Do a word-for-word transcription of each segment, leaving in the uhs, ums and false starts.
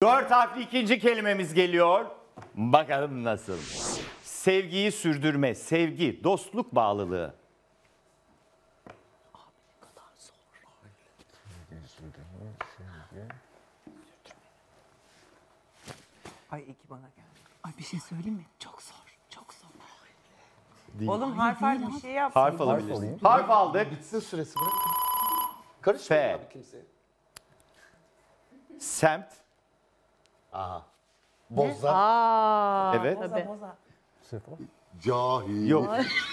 Dört harfli ikinci kelimemiz geliyor. Bakalım nasıl. Sevgiyi sürdürme, sevgi, dostluk bağlılığı. Ay iki bana geldi. Ay bir şey söyleyeyim mi? Çok zor. Çok zor. Değil. Oğlum harf harf bir şey yap. Harf alabilirsin. Harf aldık. Bitsin süresi bırak. Karışmayın F. abi kimseye. Semt. Aha. Boza. Aa, Evet. tabii. Cahil. Yok.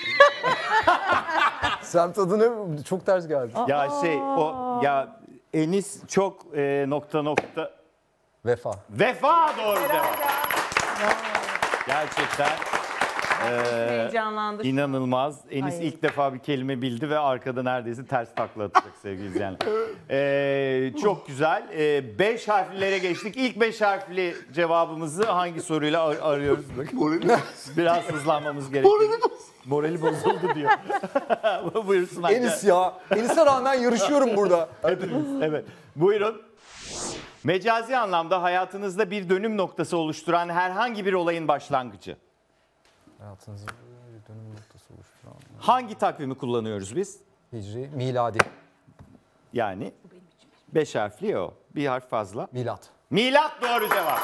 Semt adını çok ters geldi. Ya şey o ya Enis çok e, nokta nokta. Vefa. Vefa doğru cevap. Gerçekten Heyecanlandı. inanılmaz. Enis Ay. ilk defa bir kelime bildi ve arkada neredeyse ters takla atacak sevgili izleyenler. Ee, çok güzel. Ee, beş harflilere geçtik. İlk beş harfli cevabımızı hangi soruyla ar- arıyoruz? Biraz hızlanmamız gerekiyor. Morali bozuldu diyor. Buyursun. Enis ya. Enis'e rağmen yarışıyorum burada. Evet. Buyurun. Mecazi anlamda hayatınızda bir dönüm noktası oluşturan herhangi bir olayın başlangıcı. Hayatınızda bir dönüm noktası oluşturan. Hangi takvimi kullanıyoruz biz? Hicri, miladi, Yani beş harfli o. Bir harf fazla. milat. Milat doğru cevap.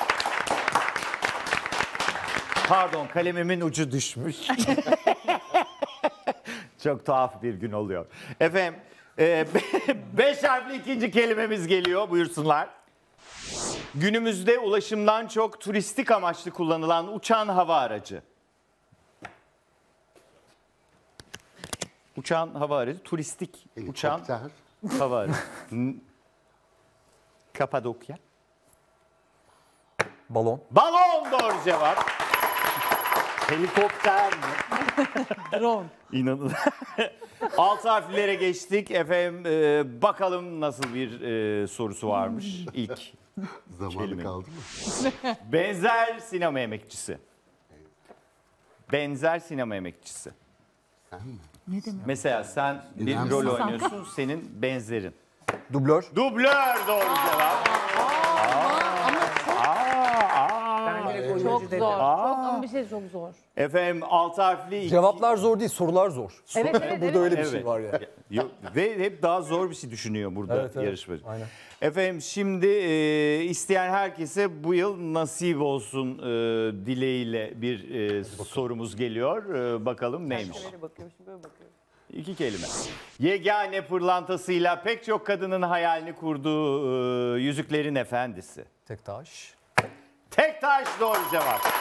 Pardon, kalemimin ucu düşmüş. Çok tuhaf bir gün oluyor. Efendim, e, beş harfli ikinci kelimemiz geliyor. Buyursunlar. Günümüzde ulaşımdan çok turistik amaçlı kullanılan uçan hava aracı. Uçan hava aracı, turistik uçan Helikopter. hava aracı. N- Kapadokya. Balon. Balon doğru cevap. Helikopter mi? Drone. İnanın. Alt harflere geçtik. Efendim e, bakalım nasıl bir e, sorusu varmış ilk. Zamanı Kelime. kaldı mı? Benzer sinema emekçisi. Benzer sinema emekçisi. Sen mi? Ne demek? Mesela sen bir İrem rol Susan. oynuyorsun, senin benzerin. Dublör. Dublör doğru cevap. Ben direkt Çok oyuncu zor. dedim. Çok, ama bir şey çok zor. Efendim alt harfli iki- Cevaplar zor değil, sorular zor. Evet, evet, Burada evet. öyle bir Evet. şey var ya. Yok, ve hep daha zor bir şey düşünüyor burada Evet, evet. yarışmacı. Aynen. Efendim şimdi e, isteyen herkese bu yıl nasip olsun e, dileğiyle bir e, sorumuz geliyor. E, bakalım neymiş? Böyle bakıyorum şimdi böyle bakıyorum. İki kelime. Yegane pırlantasıyla pek çok kadının hayalini kurduğu e, Yüzüklerin Efendisi. Tek taş. Tek taş doğru cevap.